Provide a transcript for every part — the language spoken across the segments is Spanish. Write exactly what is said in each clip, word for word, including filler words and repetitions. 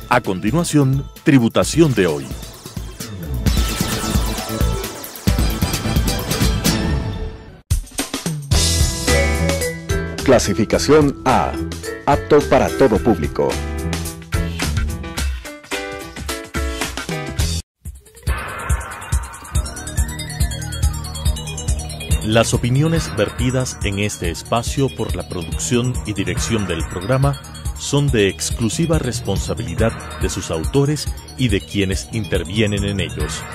A continuación, Tributación de hoy. Clasificación A. Apto para todo público. Las opiniones vertidas en este espacio por la producción y dirección del programa son de exclusiva responsabilidad de sus autores y de quienes intervienen en ellos.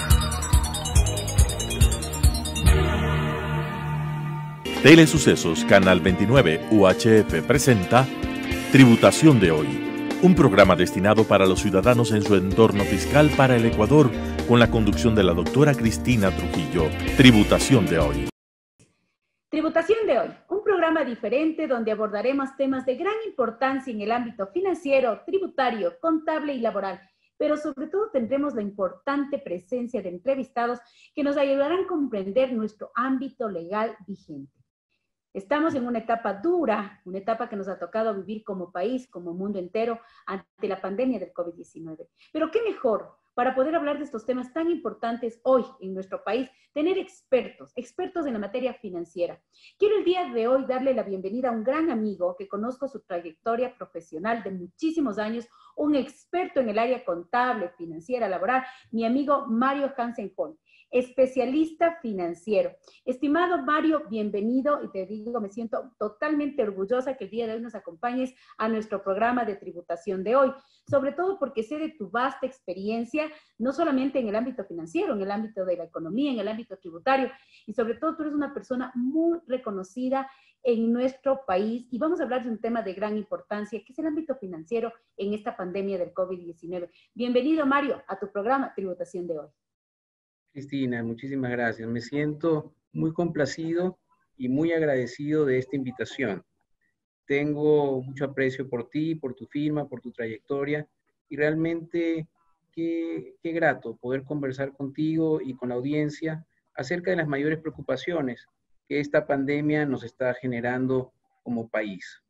Telesucesos Canal veintinueve U H F presenta Tributación de hoy, un programa destinado para los ciudadanos en su entorno fiscal para el Ecuador, con la conducción de la doctora Cristina Trujillo. Tributación de hoy. Tributación de hoy, un programa diferente donde abordaremos temas de gran importancia en el ámbito financiero, tributario, contable y laboral, pero sobre todo tendremos la importante presencia de entrevistados que nos ayudarán a comprender nuestro ámbito legal vigente. Estamos en una etapa dura, una etapa que nos ha tocado vivir como país, como mundo entero, ante la pandemia del COVID diecinueve. Pero qué mejor para poder hablar de estos temas tan importantes hoy en nuestro país, tener expertos, expertos en la materia financiera. Quiero el día de hoy darle la bienvenida a un gran amigo que conozco su trayectoria profesional de muchísimos años, un experto en el área contable, financiera, laboral, mi amigo Mario Hansen Holm, especialista financiero. Estimado Mario, bienvenido, y te digo, me siento totalmente orgullosa que el día de hoy nos acompañes a nuestro programa de tributación de hoy, sobre todo porque sé de tu vasta experiencia, no solamente en el ámbito financiero, en el ámbito de la economía, en el ámbito tributario, y sobre todo tú eres una persona muy reconocida en nuestro país, y vamos a hablar de un tema de gran importancia, que es el ámbito financiero en esta pandemia del COVID diecinueve. Bienvenido, Mario, a tu programa Tributación de hoy. Cristina, muchísimas gracias. Me siento muy complacido y muy agradecido de esta invitación. Tengo mucho aprecio por ti, por tu firma, por tu trayectoria, y realmente qué, qué grato poder conversar contigo y con la audiencia acerca de las mayores preocupaciones que esta pandemia nos está generando como país.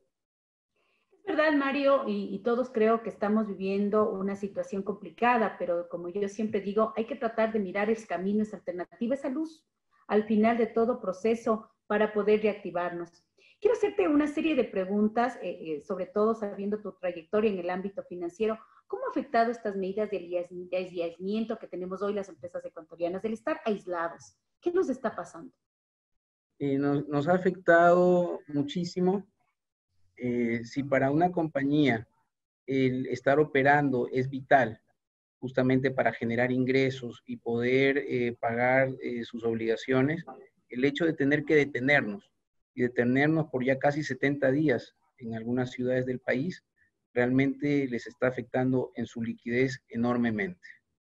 Es verdad, Mario, y, y todos creo que estamos viviendo una situación complicada, pero como yo siempre digo, hay que tratar de mirar el camino, esa alternativa, esa luz al final de todo proceso para poder reactivarnos. Quiero hacerte una serie de preguntas, eh, eh, sobre todo sabiendo tu trayectoria en el ámbito financiero. ¿Cómo ha afectado estas medidas de aislamiento que tenemos hoy las empresas ecuatorianas, del estar aislados? ¿Qué nos está pasando? Eh, nos, nos ha afectado muchísimo. Eh, si para una compañía el estar operando es vital, justamente para generar ingresos y poder eh, pagar eh, sus obligaciones, el hecho de tener que detenernos y detenernos por ya casi setenta días en algunas ciudades del país, realmente les está afectando en su liquidez enormemente.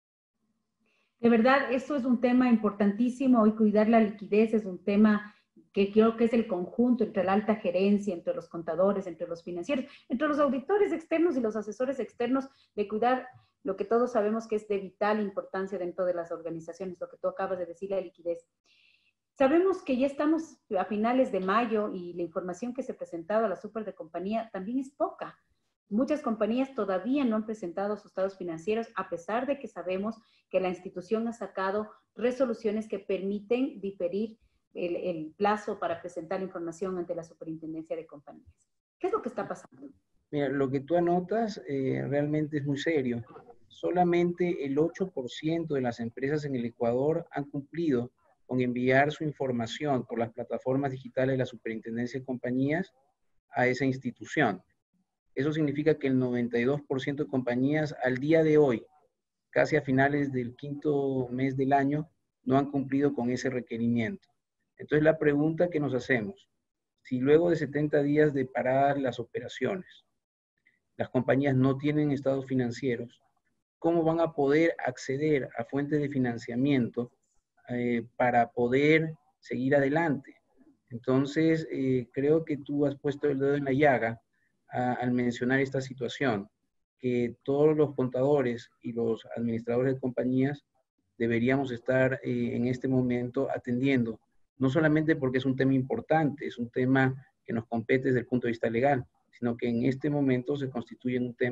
De verdad, eso es un tema importantísimo. Hoy cuidar la liquidez es un tema que creo que es el conjunto entre la alta gerencia, entre los contadores, entre los financieros, entre los auditores externos y los asesores externos, de cuidar lo que todos sabemos que es de vital importancia dentro de las organizaciones, lo que tú acabas de decir, la liquidez. Sabemos que ya estamos a finales de mayo y la información que se presentaba a la super de compañía también es poca. Muchas compañías todavía no han presentado sus estados financieros, a pesar de que sabemos que la institución ha sacado resoluciones que permiten diferir el, el plazo para presentar la información ante la superintendencia de compañías. ¿Qué es lo que está pasando? Mira, lo que tú anotas eh, realmente es muy serio. Solamente el ocho por ciento de las empresas en el Ecuador han cumplido con enviar su información por las plataformas digitales de la superintendencia de compañías a esa institución. Eso significa que el noventa y dos por ciento de compañías al día de hoy, casi a finales del quinto mes del año, no han cumplido con ese requerimiento. Entonces la pregunta que nos hacemos, si luego de setenta días de parar las operaciones, las compañías no tienen estados financieros, ¿cómo van a poder acceder a fuentes de financiamiento eh, para poder seguir adelante? Entonces, eh, creo que tú has puesto el dedo en la llaga a, al mencionar esta situación, que todos los contadores y los administradores de compañías deberíamos estar eh, en este momento atendiendo, no solamente porque es un tema importante, es un tema que nos compete desde el punto de vista legal, sino que en este momento se constituye un tema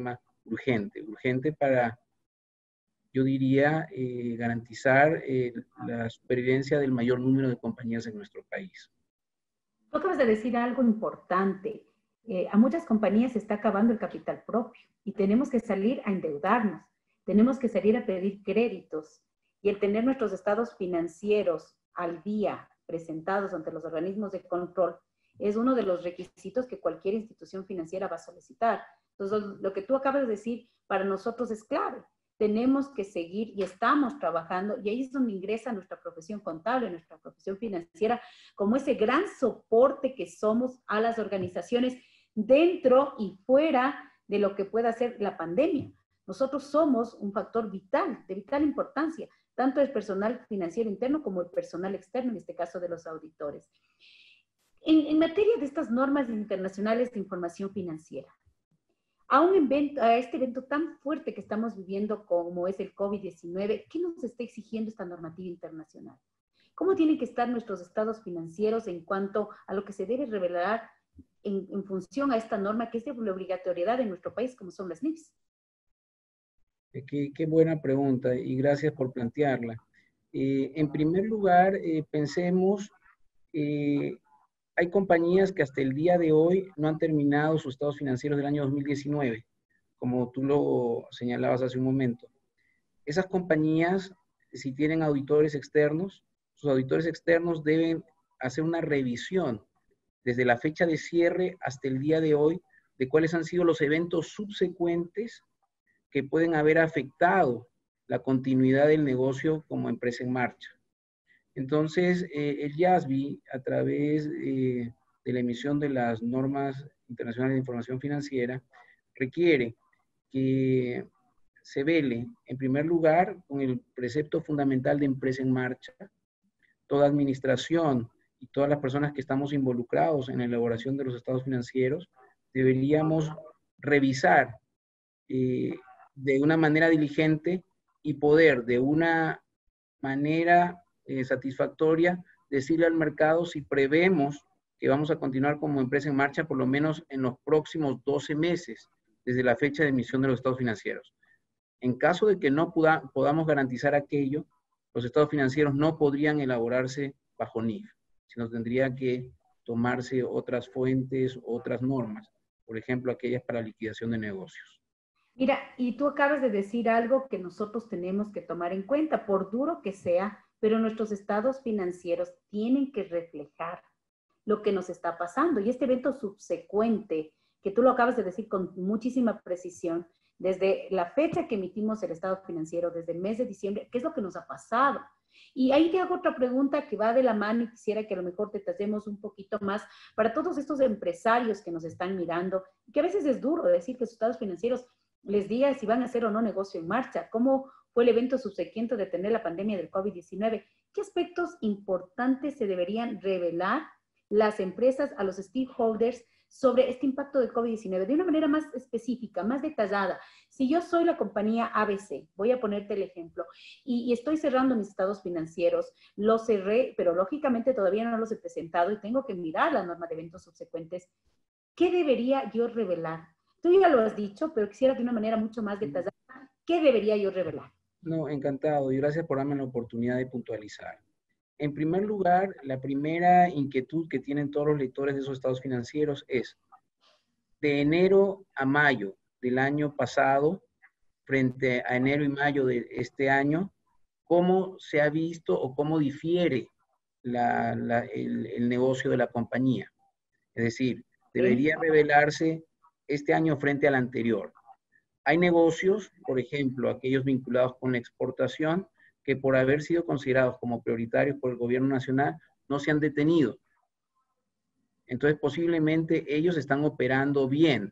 urgente, urgente para, yo diría, eh, garantizar eh, la supervivencia del mayor número de compañías en nuestro país. Tú acabas de decir algo importante. Eh, a muchas compañías se está acabando el capital propio y tenemos que salir a endeudarnos, tenemos que salir a pedir créditos y el tener nuestros estados financieros al día presentados ante los organismos de control es uno de los requisitos que cualquier institución financiera va a solicitar. Entonces, lo que tú acabas de decir para nosotros es clave. Tenemos que seguir y estamos trabajando, y ahí es donde ingresa nuestra profesión contable, nuestra profesión financiera, como ese gran soporte que somos a las organizaciones dentro y fuera de lo que pueda ser la pandemia. Nosotros somos un factor vital, de vital importancia, tanto el personal financiero interno como el personal externo, en este caso de los auditores. En, en materia de estas normas internacionales de información financiera, a, un evento, a este evento tan fuerte que estamos viviendo como es el COVID diecinueve, ¿qué nos está exigiendo esta normativa internacional? ¿Cómo tienen que estar nuestros estados financieros en cuanto a lo que se debe revelar en, en función a esta norma que es de la obligatoriedad en nuestro país, como son las N I Fs? Qué, qué buena pregunta y gracias por plantearla. Eh, en primer lugar, eh, pensemos, eh, hay compañías que hasta el día de hoy no han terminado sus estados financieros del año dos mil diecinueve, como tú lo señalabas hace un momento. Esas compañías, si tienen auditores externos, sus auditores externos deben hacer una revisión desde la fecha de cierre hasta el día de hoy de cuáles han sido los eventos subsecuentes que pueden haber afectado la continuidad del negocio como empresa en marcha. Entonces, eh, el I A S B I, a través eh, de la emisión de las normas internacionales de información financiera, requiere que se vele, en primer lugar, con el precepto fundamental de empresa en marcha. Toda administración y todas las personas que estamos involucrados en la elaboración de los estados financieros, deberíamos revisar eh, de una manera diligente y poder de una manera eh, satisfactoria decirle al mercado si prevemos que vamos a continuar como empresa en marcha por lo menos en los próximos doce meses desde la fecha de emisión de los estados financieros. En caso de que no puda, podamos garantizar aquello, los estados financieros no podrían elaborarse bajo N I F, sino tendría que tomarse otras fuentes, otras normas, por ejemplo, aquellas para liquidación de negocios. Mira, y tú acabas de decir algo que nosotros tenemos que tomar en cuenta, por duro que sea, pero nuestros estados financieros tienen que reflejar lo que nos está pasando. Y este evento subsecuente, que tú lo acabas de decir con muchísima precisión, desde la fecha que emitimos el estado financiero, desde el mes de diciembre, ¿qué es lo que nos ha pasado? Y ahí te hago otra pregunta que va de la mano y quisiera que a lo mejor te tratemos un poquito más para todos estos empresarios que nos están mirando, que a veces es duro decir que sus estados financieros les diga si van a hacer o no negocio en marcha, cómo fue el evento subsecuente de tener la pandemia del COVID diecinueve, qué aspectos importantes se deberían revelar las empresas a los stakeholders sobre este impacto del COVID diecinueve, de una manera más específica, más detallada. Si yo soy la compañía A B C, voy a ponerte el ejemplo, y, y estoy cerrando mis estados financieros, los cerré, pero lógicamente todavía no los he presentado y tengo que mirar la norma de eventos subsecuentes, ¿qué debería yo revelar? Tú ya lo has dicho, pero quisiera de una manera mucho más detallada, ¿qué debería yo revelar? No, encantado, y gracias por darme la oportunidad de puntualizar. En primer lugar, la primera inquietud que tienen todos los lectores de esos estados financieros es, de enero a mayo del año pasado, frente a enero y mayo de este año, ¿cómo se ha visto o cómo difiere la, la, el, el negocio de la compañía? Es decir, debería revelarse este año frente al anterior. Hay negocios, por ejemplo, aquellos vinculados con la exportación, que por haber sido considerados como prioritarios por el gobierno nacional, no se han detenido. Entonces, posiblemente ellos están operando bien.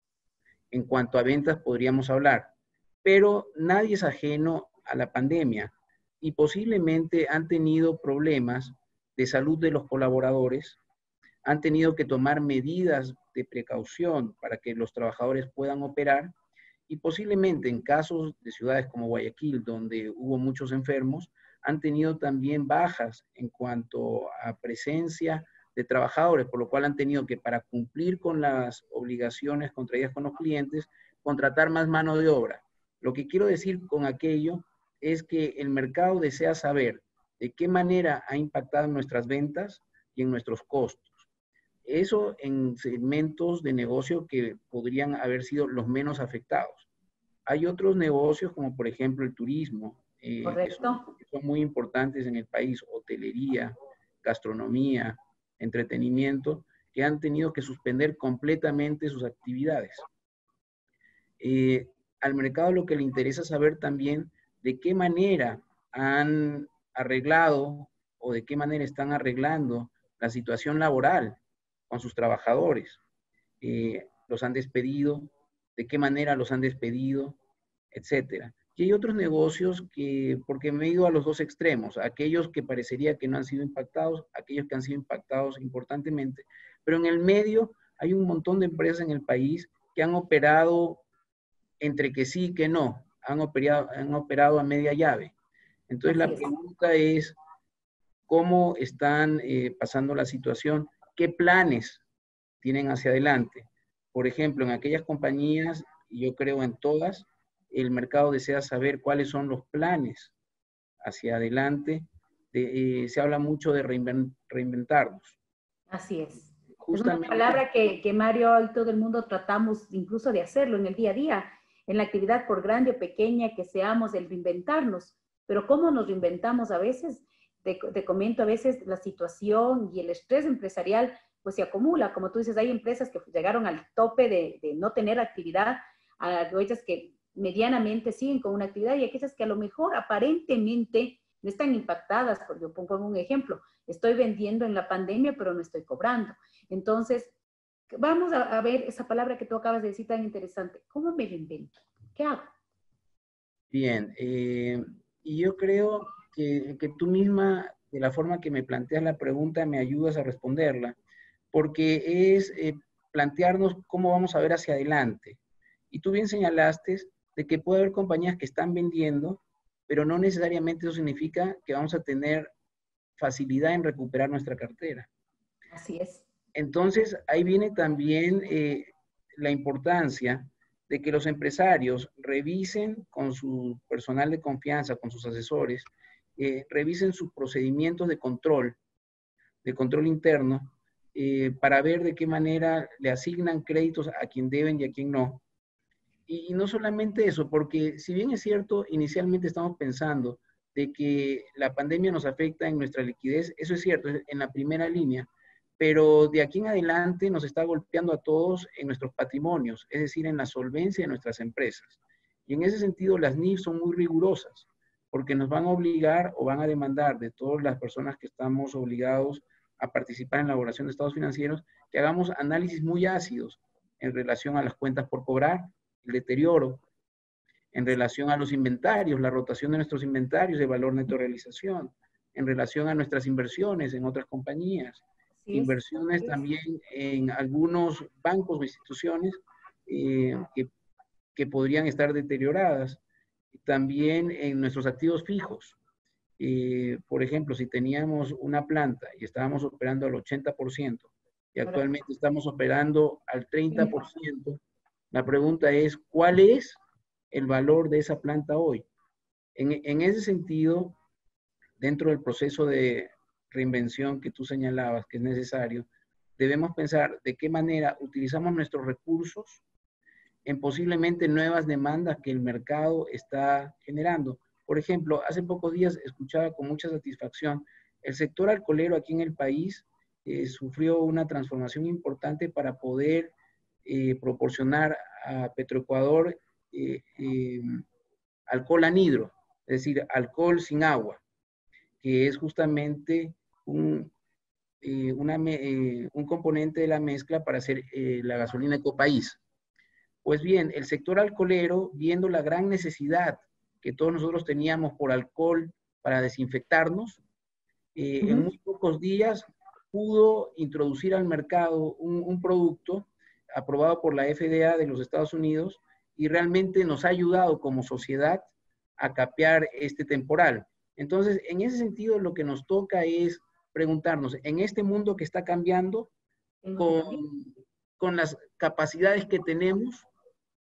En cuanto a ventas, podríamos hablar. Pero nadie es ajeno a la pandemia y posiblemente han tenido problemas de salud de los colaboradores, han tenido que tomar medidas de precaución para que los trabajadores puedan operar, y posiblemente en casos de ciudades como Guayaquil, donde hubo muchos enfermos, han tenido también bajas en cuanto a presencia de trabajadores, por lo cual han tenido que, para cumplir con las obligaciones contraídas con los clientes, contratar más mano de obra. Lo que quiero decir con aquello es que el mercado desea saber de qué manera ha impactado en nuestras ventas y en nuestros costos. Eso en segmentos de negocio que podrían haber sido los menos afectados. Hay otros negocios como por ejemplo el turismo, eh, que, son, que son muy importantes en el país, hotelería, gastronomía, entretenimiento, que han tenido que suspender completamente sus actividades. Eh, al mercado lo que le interesa saber también de qué manera han arreglado o de qué manera están arreglando la situación laboral con sus trabajadores. Eh, los han despedido, de qué manera los han despedido, etcétera. Y hay otros negocios que, porque me he ido a los dos extremos, aquellos que parecería que no han sido impactados, aquellos que han sido impactados importantemente, pero en el medio hay un montón de empresas en el país que han operado entre que sí y que no, han operado, han operado a media llave. Entonces la pregunta es, ¿cómo están eh, pasando la situación? ¿Qué planes tienen hacia adelante? Por ejemplo, en aquellas compañías, y yo creo en todas, el mercado desea saber cuáles son los planes hacia adelante. De, eh, se habla mucho de reinvent, reinventarnos. Así es. Justamente, es una palabra que, que Mario y todo el mundo tratamos incluso de hacerlo en el día a día, en la actividad por grande o pequeña que seamos, el reinventarnos. Pero ¿cómo nos reinventamos a veces? Te, te comento, a veces la situación y el estrés empresarial pues se acumula. Como tú dices, hay empresas que llegaron al tope de, de no tener actividad, a aquellas que medianamente siguen con una actividad y aquellas que a lo mejor aparentemente no están impactadas. Porque yo pongo un ejemplo, estoy vendiendo en la pandemia pero no estoy cobrando. Entonces, vamos a, a ver esa palabra que tú acabas de decir tan interesante. ¿Cómo me reinvento? ¿Qué hago? Bien, eh, y yo creo que, que tú misma, de la forma que me planteas la pregunta, me ayudas a responderla, porque es eh, plantearnos cómo vamos a ver hacia adelante. Y tú bien señalaste de que puede haber compañías que están vendiendo, pero no necesariamente eso significa que vamos a tener facilidad en recuperar nuestra cartera. Así es. Entonces, ahí viene también eh, la importancia de que los empresarios revisen con su personal de confianza, con sus asesores, eh, revisen sus procedimientos de control, de control interno, eh, para ver de qué manera le asignan créditos a quien deben y a quien no. Y, y no solamente eso, porque si bien es cierto, inicialmente estamos pensando de que la pandemia nos afecta en nuestra liquidez, eso es cierto, en la primera línea, pero de aquí en adelante nos está golpeando a todos en nuestros patrimonios, es decir, en la solvencia de nuestras empresas. Y en ese sentido, las N I F son muy rigurosas, porque nos van a obligar o van a demandar de todas las personas que estamos obligados a participar en la elaboración de estados financieros, que hagamos análisis muy ácidos en relación a las cuentas por cobrar, el deterioro, en relación a los inventarios, la rotación de nuestros inventarios de valor neto de realización, en relación a nuestras inversiones en otras compañías, sí, inversiones sí. También en algunos bancos o instituciones eh, que, que podrían estar deterioradas, también en nuestros activos fijos. Eh, por ejemplo, si teníamos una planta y estábamos operando al ochenta por ciento y actualmente estamos operando al treinta por ciento, la pregunta es, ¿cuál es el valor de esa planta hoy? En, en ese sentido, dentro del proceso de reinvención que tú señalabas que es necesario, debemos pensar de qué manera utilizamos nuestros recursos en posiblemente nuevas demandas que el mercado está generando. Por ejemplo, hace pocos días escuchaba con mucha satisfacción, el sector alcoholero aquí en el país eh, sufrió una transformación importante para poder eh, proporcionar a Petroecuador eh, eh, alcohol anhidro, es decir, alcohol sin agua, que es justamente un, eh, una, eh, un componente de la mezcla para hacer eh, la gasolina Ecopaís. Pues bien, el sector alcoholero, viendo la gran necesidad que todos nosotros teníamos por alcohol para desinfectarnos, eh, uh-huh. en muy pocos días pudo introducir al mercado un, un producto aprobado por la F D A de los Estados Unidos y realmente nos ha ayudado como sociedad a capear este temporal. Entonces, en ese sentido, lo que nos toca es preguntarnos, en este mundo que está cambiando, con, con las capacidades que tenemos,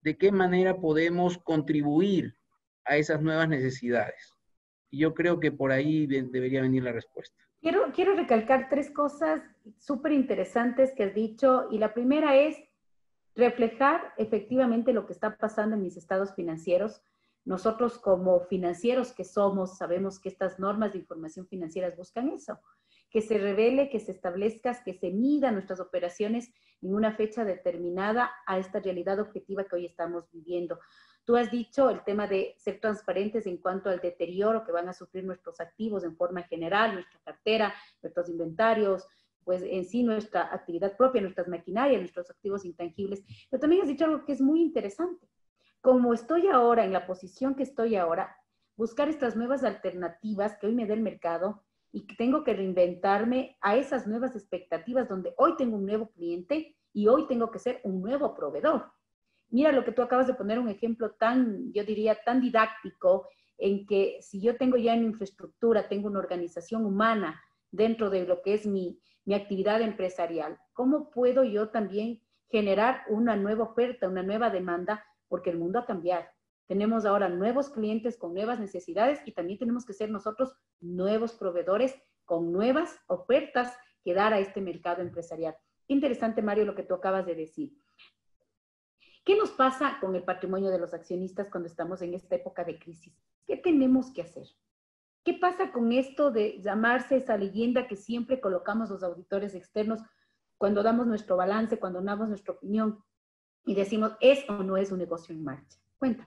de qué manera podemos contribuir a esas nuevas necesidades. Y yo creo que por ahí debería venir la respuesta. Quiero, quiero recalcar tres cosas súper interesantes que has dicho, y la primera es reflejar efectivamente lo que está pasando en mis estados financieros. Nosotros como financieros que somos, sabemos que estas normas de información financiera buscan eso, que se revele, que se establezca, que se midan nuestras operaciones en una fecha determinada a esta realidad objetiva que hoy estamos viviendo. Tú has dicho el tema de ser transparentes en cuanto al deterioro que van a sufrir nuestros activos en forma general, nuestra cartera, nuestros inventarios, pues en sí nuestra actividad propia, nuestras maquinarias, nuestros activos intangibles. Pero también has dicho algo que es muy interesante. Como estoy ahora en la posición que estoy ahora, buscar estas nuevas alternativas que hoy me da el mercado y que tengo que reinventarme a esas nuevas expectativas donde hoy tengo un nuevo cliente y hoy tengo que ser un nuevo proveedor. Mira lo que tú acabas de poner, un ejemplo tan, yo diría, tan didáctico, en que si yo tengo ya una infraestructura, tengo una organización humana dentro de lo que es mi, mi actividad empresarial, ¿cómo puedo yo también generar una nueva oferta, una nueva demanda? Porque el mundo ha cambiado. Tenemos ahora nuevos clientes con nuevas necesidades y también tenemos que ser nosotros nuevos proveedores con nuevas ofertas que dar a este mercado empresarial. Qué interesante, Mario, lo que tú acabas de decir. ¿Qué nos pasa con el patrimonio de los accionistas cuando estamos en esta época de crisis? ¿Qué tenemos que hacer? ¿Qué pasa con esto de llamarse esa leyenda que siempre colocamos los auditores externos cuando damos nuestro balance, cuando damos nuestra opinión y decimos, ¿es o no es un negocio en marcha? Cuéntame.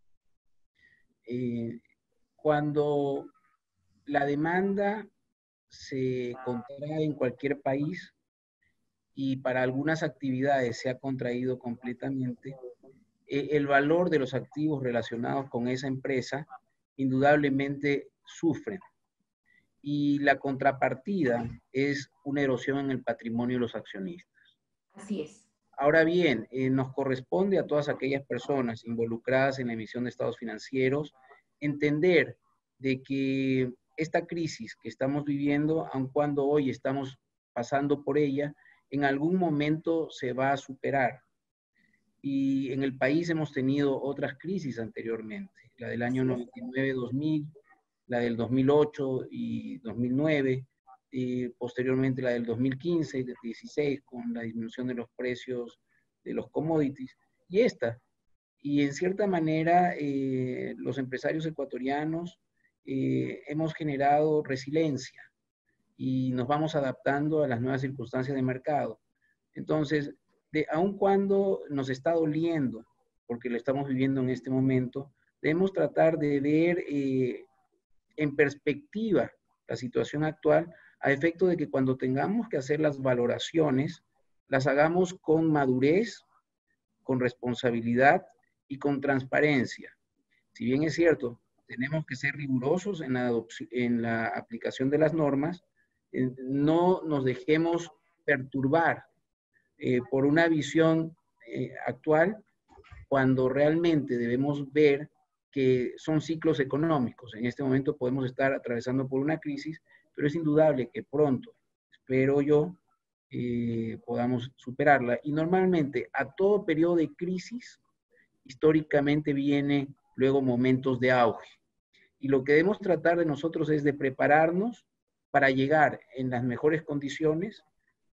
Eh, cuando la demanda se contrae en cualquier país y para algunas actividades se ha contraído completamente, eh, el valor de los activos relacionados con esa empresa indudablemente sufren. Y la contrapartida es una erosión en el patrimonio de los accionistas. Así es. Ahora bien, eh, nos corresponde a todas aquellas personas involucradas en la emisión de estados financieros entender de que esta crisis que estamos viviendo, aun cuando hoy estamos pasando por ella, en algún momento se va a superar. Y en el país hemos tenido otras crisis anteriormente, la del año noventa y nueve dos mil, la del dos mil ocho y dos mil nueve, y posteriormente la del dos mil quince y del dieciséis con la disminución de los precios de los commodities, y esta. Y en cierta manera, eh, los empresarios ecuatorianos eh, hemos generado resiliencia y nos vamos adaptando a las nuevas circunstancias de mercado. Entonces, de, aun cuando nos está doliendo, porque lo estamos viviendo en este momento, debemos tratar de ver eh, en perspectiva la situación actual, a efecto de que cuando tengamos que hacer las valoraciones, las hagamos con madurez, con responsabilidad y con transparencia. Si bien es cierto, tenemos que ser rigurosos en la, en la aplicación de las normas, eh, no nos dejemos perturbar eh, por una visión eh, actual, cuando realmente debemos ver que son ciclos económicos. En este momento podemos estar atravesando por una crisis, pero es indudable que pronto, espero yo, eh, podamos superarla. Y normalmente a todo periodo de crisis, históricamente viene luego momentos de auge. Y lo que debemos tratar de nosotros es de prepararnos para llegar en las mejores condiciones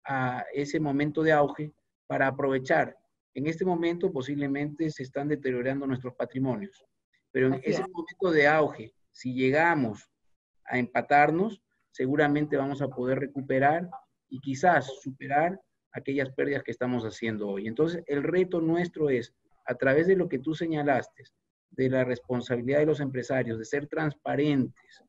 a ese momento de auge, para aprovechar. En este momento posiblemente se están deteriorando nuestros patrimonios, pero en Así ese es. momento de auge, si llegamos a empatarnos, seguramente vamos a poder recuperar y quizás superar aquellas pérdidas que estamos haciendo hoy. Entonces, el reto nuestro es, a través de lo que tú señalaste, de la responsabilidad de los empresarios, de ser transparentes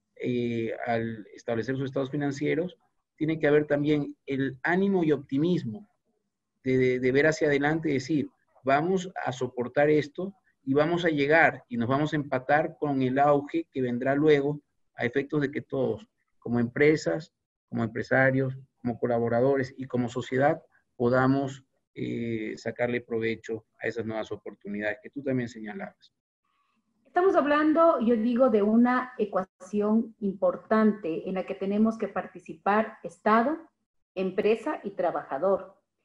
eh, al establecer sus estados financieros, tiene que haber también el ánimo y optimismo de, de, de ver hacia adelante y decir, vamos a soportar esto y vamos a llegar y nos vamos a empatar con el auge que vendrá luego, a efectos de que todos, como empresas, como empresarios, como colaboradores y como sociedad, podamos eh, sacarle provecho a esas nuevas oportunidades que tú también señalabas. Estamos hablando, yo digo, de una ecuación importante en la que tenemos que participar Estado, empresa y trabajador.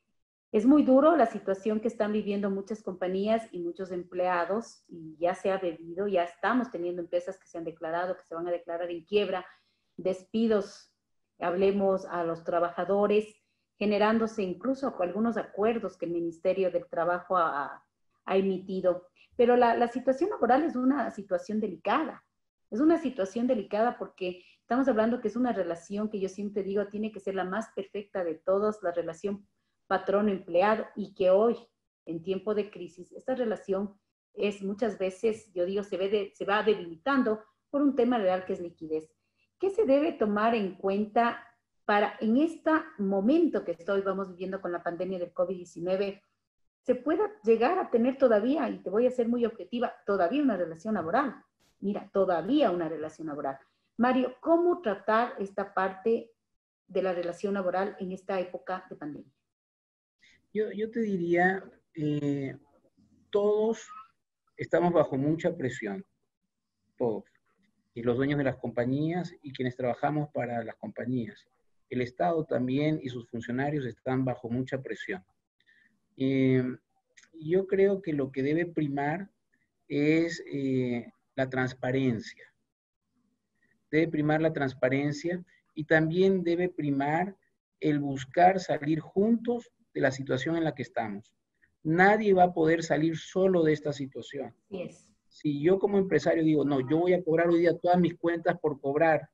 Es muy duro la situación que están viviendo muchas compañías y muchos empleados, y ya se ha debido, ya estamos teniendo empresas que se han declarado, que se van a declarar en quiebra, despidos, hablemos a los trabajadores, generándose incluso algunos acuerdos que el Ministerio del Trabajo ha, ha emitido. Pero la, la situación laboral es una situación delicada, es una situación delicada porque estamos hablando que es una relación que yo siempre digo tiene que ser la más perfecta de todas, la relación patrón-empleado, y que hoy, en tiempo de crisis, esta relación es muchas veces, yo digo, se, ve de, se va debilitando por un tema real que es liquidez. ¿Qué se debe tomar en cuenta para en este momento que estoy, vamos viviendo con la pandemia del COVID diecinueve, se pueda llegar a tener todavía, y te voy a ser muy objetiva, todavía una relación laboral? Mira, todavía una relación laboral. Mario, ¿cómo tratar esta parte de la relación laboral en esta época de pandemia? Yo, yo te diría, eh, todos estamos bajo mucha presión, todos, y los dueños de las compañías y quienes trabajamos para las compañías. El Estado también y sus funcionarios están bajo mucha presión. Eh, yo creo que lo que debe primar es eh, la transparencia. Debe primar la transparencia y también debe primar el buscar salir juntos de la situación en la que estamos. Nadie va a poder salir solo de esta situación. Yes. Si yo como empresario digo, no, yo voy a cobrar hoy día todas mis cuentas por cobrar,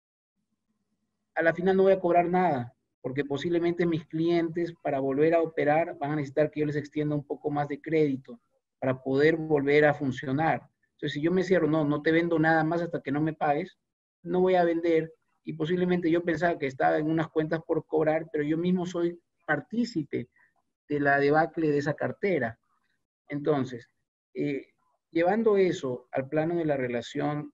a la final no voy a cobrar nada, porque posiblemente mis clientes para volver a operar van a necesitar que yo les extienda un poco más de crédito para poder volver a funcionar. Entonces, si yo me cierro, no, no te vendo nada más hasta que no me pagues, no voy a vender, y posiblemente yo pensaba que estaba en unas cuentas por cobrar, pero yo mismo soy partícipe de la debacle de esa cartera. Entonces, eh, llevando eso al plano de la relación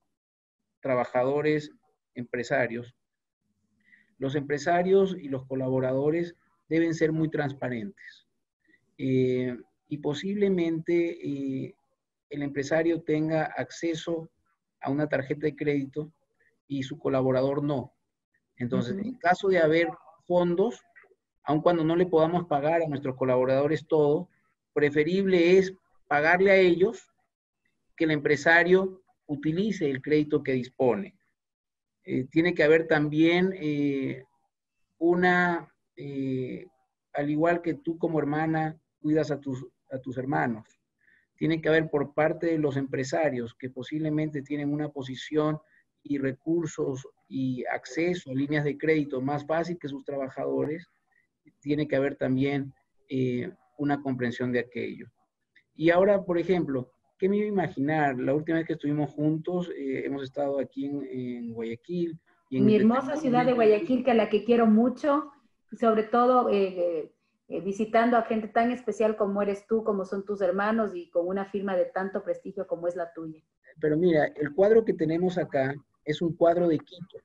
trabajadores-empresarios, los empresarios y los colaboradores deben ser muy transparentes. Eh, y posiblemente eh, el empresario tenga acceso a una tarjeta de crédito y su colaborador no. Entonces, uh-huh. en caso de haber fondos, aun cuando no le podamos pagar a nuestros colaboradores todo, preferible es pagarle a ellos que el empresario utilice el crédito que dispone. Eh, tiene que haber también eh, una, eh, al igual que tú como hermana cuidas a tus, a tus hermanos, tiene que haber por parte de los empresarios que posiblemente tienen una posición y recursos y acceso a líneas de crédito más fácil que sus trabajadores, tiene que haber también eh, una comprensión de aquello. Y ahora, por ejemplo, ¿qué me iba a imaginar? La última vez que estuvimos juntos, eh, hemos estado aquí en, en Guayaquil. Y en mi hermosa ciudad de Guayaquil, que a la que quiero mucho, y sobre todo eh, eh, visitando a gente tan especial como eres tú, como son tus hermanos, y con una firma de tanto prestigio como es la tuya. Pero mira, el cuadro que tenemos acá es un cuadro de Quito.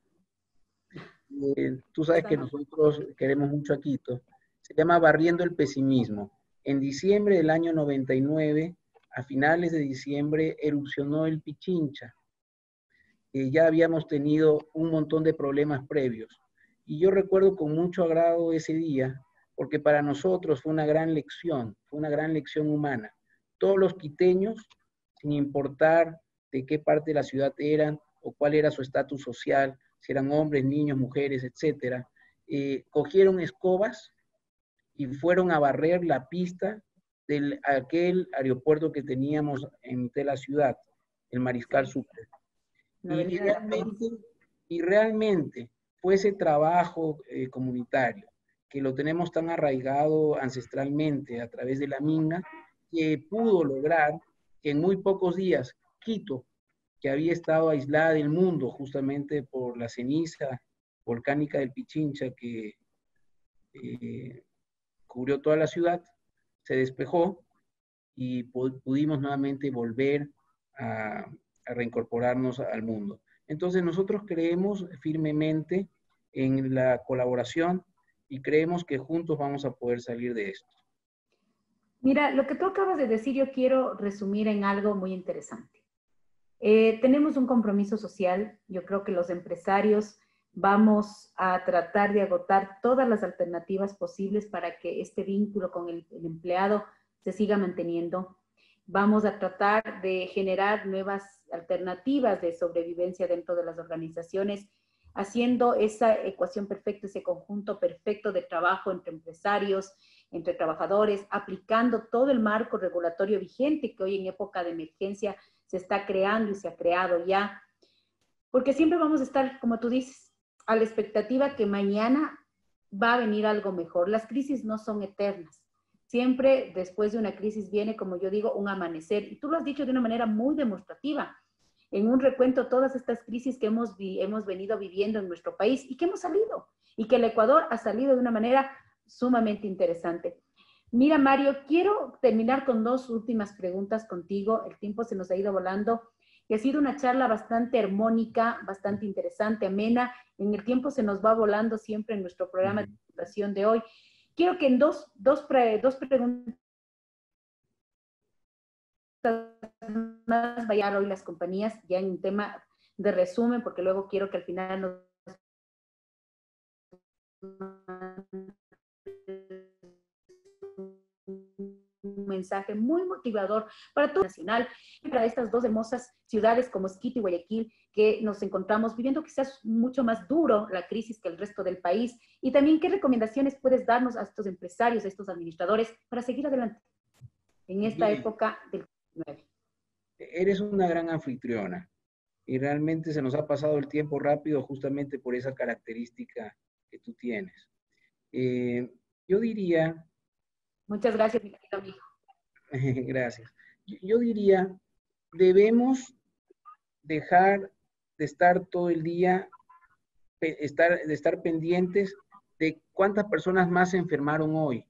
Eh, tú sabes que nosotros queremos mucho a Quito. Se llama Barriendo el Pesimismo. En diciembre del año noventa y nueve, a finales de diciembre, erupcionó el Pichincha. Eh, ya habíamos tenido un montón de problemas previos. Y yo recuerdo con mucho agrado ese día, porque para nosotros fue una gran lección, fue una gran lección humana. Todos los quiteños, sin importar de qué parte de la ciudad eran o cuál era su estatus social, si eran hombres, niños, mujeres, etcétera, eh, cogieron escobas y fueron a barrer la pista de aquel aeropuerto que teníamos en mitad de la ciudad, el Mariscal Sucre. Y realmente, y realmente fue ese trabajo eh, comunitario, que lo tenemos tan arraigado ancestralmente a través de la Minga, que pudo lograr que en muy pocos días Quito, que había estado aislada del mundo justamente por la ceniza volcánica del Pichincha que eh, cubrió toda la ciudad, se despejó y pudimos nuevamente volver a, a reincorporarnos al mundo. Entonces nosotros creemos firmemente en la colaboración y creemos que juntos vamos a poder salir de esto. Mira, lo que tú acabas de decir yo quiero resumir en algo muy interesante. Eh, tenemos un compromiso social. Yo creo que los empresarios Vamos a tratar de agotar todas las alternativas posibles para que este vínculo con el, el empleado se siga manteniendo. Vamos a tratar de generar nuevas alternativas de sobrevivencia dentro de las organizaciones, haciendo esa ecuación perfecta, ese conjunto perfecto de trabajo entre empresarios, entre trabajadores, aplicando todo el marco regulatorio vigente que hoy en época de emergencia se está creando y se ha creado ya. Porque siempre vamos a estar, como tú dices, a la expectativa que mañana va a venir algo mejor. Las crisis no son eternas. Siempre después de una crisis viene, como yo digo, un amanecer. Y tú lo has dicho de una manera muy demostrativa. En un recuento, todas estas crisis que hemos, hemos venido viviendo en nuestro país y que hemos salido. Y que el Ecuador ha salido de una manera sumamente interesante. Mira, Mario, quiero terminar con dos últimas preguntas contigo. El tiempo se nos ha ido volando. Y ha sido una charla bastante armónica, bastante interesante, amena. En el tiempo se nos va volando siempre en nuestro programa de presentación de hoy. Quiero que en dos, dos, pre, dos preguntas más vayan hoy las compañías, ya en un tema de resumen, porque luego quiero que al final nos un mensaje muy motivador para todo el nacional, para estas dos hermosas ciudades como Quito y Guayaquil, que nos encontramos viviendo quizás mucho más duro la crisis que el resto del país. Y también, ¿qué recomendaciones puedes darnos a estos empresarios, a estos administradores, para seguir adelante en esta Bien. época del COVID diecinueve? Eres una gran anfitriona y realmente se nos ha pasado el tiempo rápido justamente por esa característica que tú tienes. Eh, yo diría... Muchas gracias, mi querido amigo. Gracias. Yo, yo diría, debemos dejar de estar todo el día, estar, de estar pendientes de cuántas personas más se enfermaron hoy.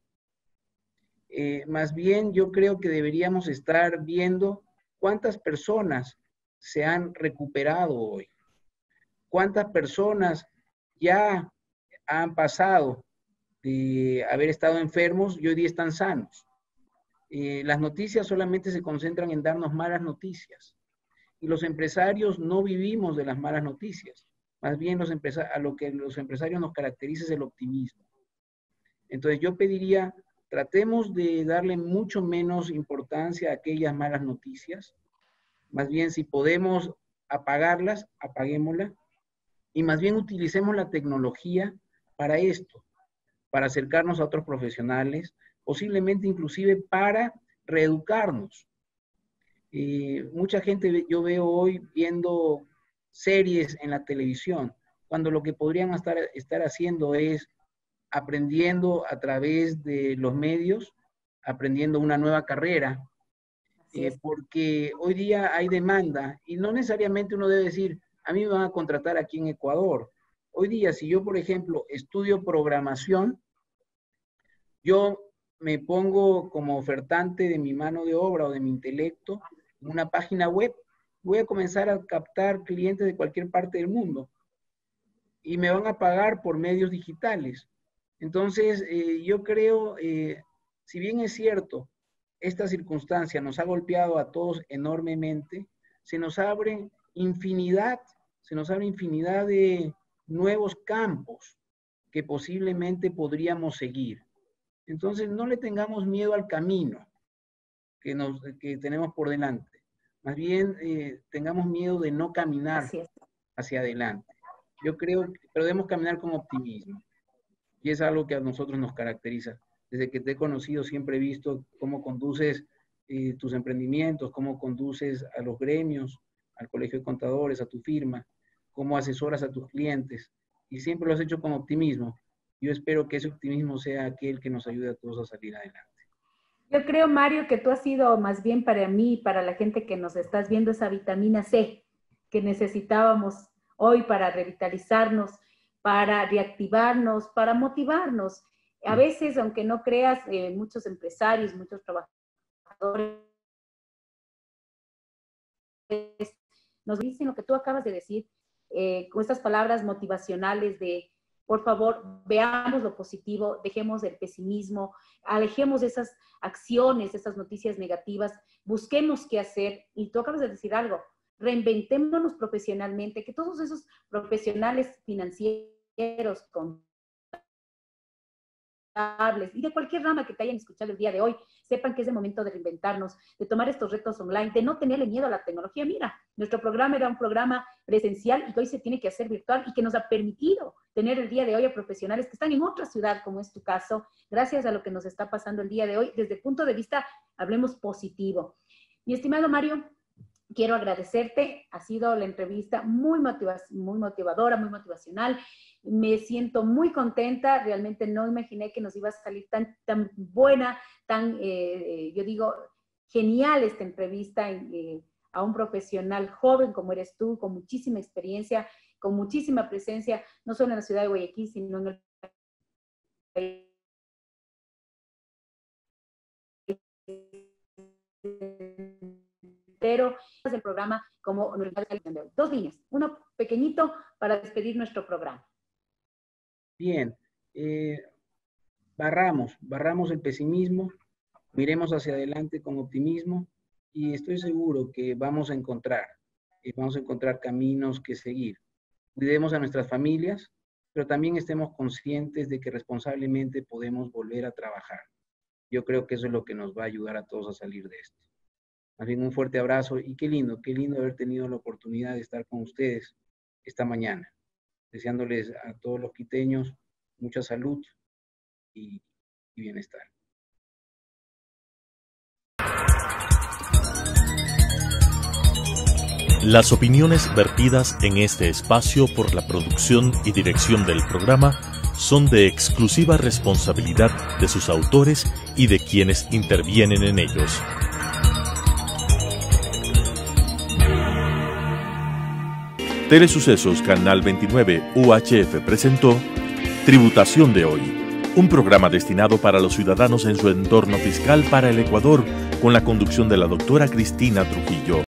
Eh, más bien, yo creo que deberíamos estar viendo cuántas personas se han recuperado hoy, cuántas personas ya han pasado de haber estado enfermos y hoy día están sanos. Eh, las noticias solamente se concentran en darnos malas noticias. Y los empresarios no vivimos de las malas noticias. Más bien los a lo que los empresarios nos caracteriza es el optimismo. Entonces yo pediría, tratemos de darle mucho menos importancia a aquellas malas noticias. Más bien, si podemos apagarlas, apaguémoslas. Y más bien utilicemos la tecnología para esto, para acercarnos a otros profesionales, posiblemente inclusive para reeducarnos. Eh, mucha gente yo veo hoy viendo series en la televisión, cuando lo que podrían estar, estar haciendo es aprendiendo a través de los medios, aprendiendo una nueva carrera, eh, porque hoy día hay demanda y no necesariamente uno debe decir, a mí me van a contratar aquí en Ecuador. Hoy día, si yo, por ejemplo, estudio programación, yo me pongo como ofertante de mi mano de obra o de mi intelecto en una página web, voy a comenzar a captar clientes de cualquier parte del mundo y me van a pagar por medios digitales. Entonces, eh, yo creo, eh, si bien es cierto, esta circunstancia nos ha golpeado a todos enormemente, se nos abre infinidad, se nos abre infinidad de nuevos campos que posiblemente podríamos seguir. Entonces, no le tengamos miedo al camino que, nos, que tenemos por delante. Más bien, eh, tengamos miedo de no caminar hacia adelante. Yo creo que debemos caminar con optimismo. Y es algo que a nosotros nos caracteriza. Desde que te he conocido, siempre he visto cómo conduces eh, tus emprendimientos, cómo conduces a los gremios, al Colegio de Contadores, a tu firma, cómo asesoras a tus clientes. Y siempre lo has hecho con optimismo. Yo espero que ese optimismo sea aquel que nos ayude a todos a salir adelante. Yo creo, Mario, que tú has sido más bien para mí, para la gente que nos estás viendo, esa vitamina C que necesitábamos hoy para revitalizarnos, para reactivarnos, para motivarnos. A veces, aunque no creas, eh, muchos empresarios, muchos trabajadores nos dicen lo que tú acabas de decir, eh, con estas palabras motivacionales de, por favor, veamos lo positivo, dejemos el pesimismo, alejemos esas acciones, esas noticias negativas, busquemos qué hacer. Y tú acabas de decir algo, reinventémonos profesionalmente, que todos esos profesionales financieros, contables y de cualquier rama que te hayan escuchado el día de hoy, sepan que es el momento de reinventarnos, de tomar estos retos online, de no tenerle miedo a la tecnología. Mira, nuestro programa era un programa presencial y que hoy se tiene que hacer virtual y que nos ha permitido tener el día de hoy a profesionales que están en otra ciudad, como es tu caso, gracias a lo que nos está pasando el día de hoy, desde el punto de vista, hablemos positivo. Mi estimado Mario, quiero agradecerte, ha sido la entrevista muy, motiva muy motivadora, muy motivacional. Me siento muy contenta, realmente no imaginé que nos iba a salir tan, tan buena, tan, eh, yo digo, genial esta entrevista eh, a un profesional joven como eres tú, con muchísima experiencia, con muchísima presencia, no solo en la ciudad de Guayaquil, sino en el país. Pero es el programa como dos líneas, uno pequeñito para despedir nuestro programa. Bien, eh, barramos, barramos el pesimismo, miremos hacia adelante con optimismo y estoy seguro que vamos a encontrar, eh, vamos a encontrar caminos que seguir. Cuidemos a nuestras familias, pero también estemos conscientes de que responsablemente podemos volver a trabajar. Yo creo que eso es lo que nos va a ayudar a todos a salir de esto. Más bien un fuerte abrazo y qué lindo, qué lindo haber tenido la oportunidad de estar con ustedes esta mañana. Deseándoles a todos los quiteños mucha salud y, y bienestar. Las opiniones vertidas en este espacio por la producción y dirección del programa son de exclusiva responsabilidad de sus autores y de quienes intervienen en ellos. Telesucesos Canal veintinueve U H F presentó Tributación de hoy, un programa destinado para los ciudadanos en su entorno fiscal para el Ecuador, con la conducción de la doctora Cristina Trujillo.